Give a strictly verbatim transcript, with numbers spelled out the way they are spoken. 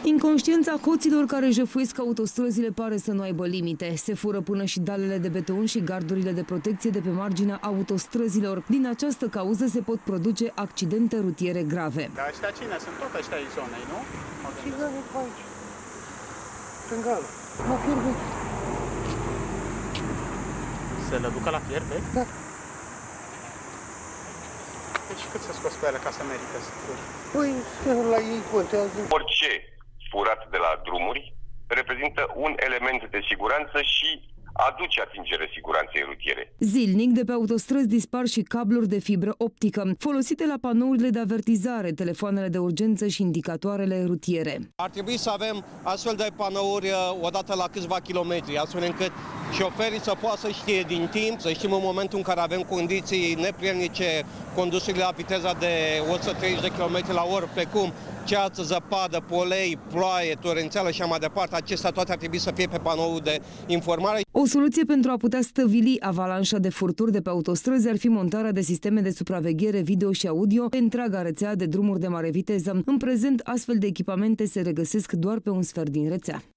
Inconștiența hoților care jefuiesc autostrăzile pare să nu aibă limite. Se fură până și dalele de beton și gardurile de protecție de pe marginea autostrăzilor. Din această cauză se pot produce accidente rutiere grave. Dar ăștia cine? Sunt tot ăștia ai zonei, nu? Țiganii pe aici. Stângală. La Fierbeci. Se le ducă la Fierbeci? Da. Deci cât să scoți pe ele ca să merită să furi? Păi, la ei contează. Orice furat de la drumuri reprezintă un element de siguranță și aduce atingere siguranței rutiere. Zilnic de pe autostrăzi dispar și cabluri de fibră optică, folosite la panourile de avertizare, telefoanele de urgență și indicatoarele rutiere. Ar trebui să avem astfel de panouri odată la câțiva kilometri, astfel încât șoferii să poată să știe din timp, să știm în momentul în care avem condiții neprielnice, condusurile la viteza de o sută treizeci de kilometri la oră, precum ceață, zăpadă, polei, ploaie, torențeală și așa mai departe, acestea toate ar trebui să fie pe panoul de informare. O soluție pentru a putea stăvili avalanșa de furturi de pe autostrăzi ar fi montarea de sisteme de supraveghere video și audio pe întreaga rețea de drumuri de mare viteză. În prezent, astfel de echipamente se regăsesc doar pe un sfert din rețea.